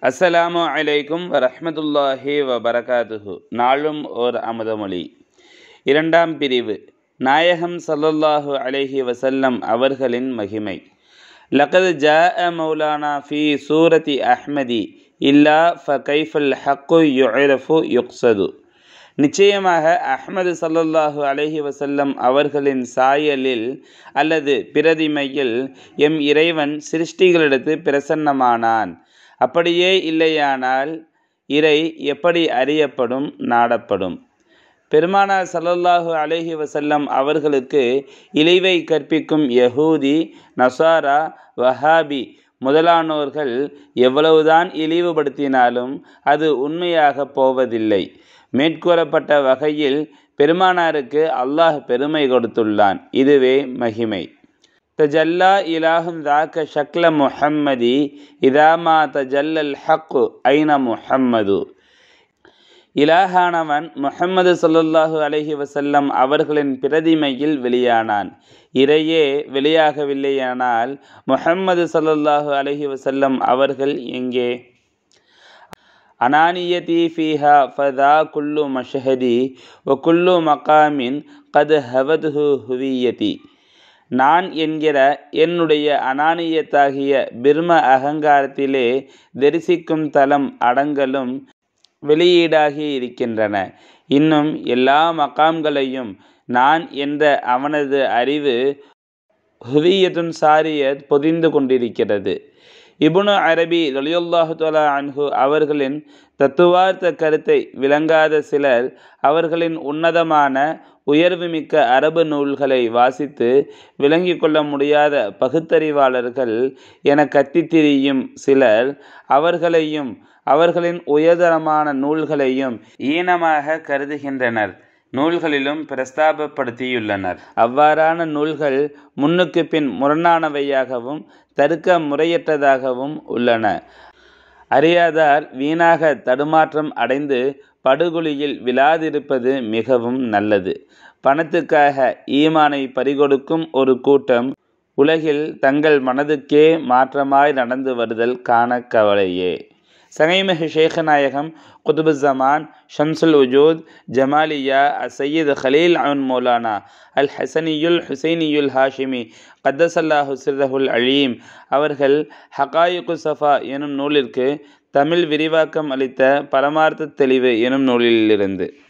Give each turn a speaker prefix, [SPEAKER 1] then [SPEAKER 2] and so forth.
[SPEAKER 1] அஸ்ஸலாமு அலைக்கும் வரஹ்மத்துல்லாஹி வபரகாத்துஹு. நாளும் ஓர் அமுதமொழி. இரண்டாம் பிரிவு. நாயகம் ஸல்லல்லாஹு அலைஹி வஸல்லம் அவர்களின் மகிமை. லகத் ஜாஅ மௌலானா ஃபி சூரத்தி அஹ்மதி இல்லா ஃபகைஃபல் ஹக்கு யுஅரஃபு யுக்ஸது. நிச்சயமாக அஹ்மது ஸல்லல்லாஹு அலைஹி வஸல்லம் அவர்களின் சாயலில் அல்லது பிரதிமையில் எம் இறைவன் சிருஷ்டிகளிடத்து பிரசன்னமானான். அப்படியே இல்லையானால் இறை எப்படி அறியப்படும், நாடப்படும்? பெருமானார் ஸல்லல்லாஹு அலைஹி வஸல்லம் அவர்களுக்கு இழிவை கற்பிக்கும் யஹூதி, நசாரா, வஹாபி முதலானோர்கள் எவ்வளவுதான் இழிவுபடுத்தினாலும் அது உண்மையாக போவதில்லை. மேற்கூறப்பட்ட வகையில் பெருமானாருக்கு அல்லாஹ் பெருமை கொடுத்துள்ளான். இதுவே மகிமை. தஜல்லா இலாஹும் தாக்க ஷக்ல முஹம்மதி இதாமா தஜல்லல் ஹக்கு ஐன முஹம்மது. இலாஹானவன் முஹம்மது ஸல்லல்லாஹு அலைஹி வஸல்லம் அவர்களின் பிரதிமையில் வெளியானான். இறையே வெளியாகவில்லையானால் முஹம்மது ஸல்லல்லாஹு அலைஹி வஸல்லம் அவர்கள் எங்கே? அனானியதி ஃபீஹா ஃபதா குல்லு மஷஹதி வ குல்லு மகாமின் கத் ஹவதுஹு ஹுவியதி. நான் என்கிற என்னுடைய அனானியத்தாகிய பிரம அகங்காரத்திலே தரிசிக்கும் தலம் அடங்கலும் வெளியீடாகி இருக்கின்றன. இன்னும் எல்லா மகாம்களையும் நான் என்ற அவனது அறிவு ஹுவியத்துன் சாரியத் பொதிந்து கொண்டிருக்கிறது. இப்னு அரபி ரலியல்லாஹு தஆலா அன்ஹு அவர்களின் தத்துவார்த்த கருத்தை விளங்காத சிலர் அவர்களின் உன்னதமான உயர்வுமிக்க அரபு நூல்களை வாசித்து விளங்கி கொள்ள முடியாத பகுத்தறிவாளர்கள் என கத்தித்திரியும் சிலர் அவர்களையும் அவர்களின் உயர்தரமான நூல்களையும் ஈனமாக கருதுகின்றனர். நூல்களிலும் பிரஸ்தாபப்படுத்தியுள்ளனர். அவ்வாறான நூல்கள் முன்னுக்கு பின் முரணானவையாகவும் தருக்க முறையற்றதாகவும் உள்ளன. அறியாதார் வீணாக தடுமாற்றம் அடைந்து படுகொலியில் விழாதிருப்பது மிகவும் நல்லது. பணத்துக்காக ஈமானை பறிகொடுக்கும் ஒரு கூட்டம் உலகில் தங்கள் மனதுக்கே மாற்றமாய் நடந்து வருதல் காண கவலையே. சங்கைமிகு ஷேഖநாயகம் குதுபுஸ்ஸமான் ஷம்சுல் உஜூத் ஜமாலியா சையீத் கலீல் அன் மௌலானா அல் ஹசனியுல் ஹுசைனியுல் ஹாஷிமி கத்தஸல்லாஹு சிர்ரஹுல் அலீம் அவர்கள் ஹகாயிகு சஃபா எனும் நூலிற்கு தமிழ் விரிவாக்கம் அளித்த பரமார்த்த தெளிவு எனும் நூலிலிருந்து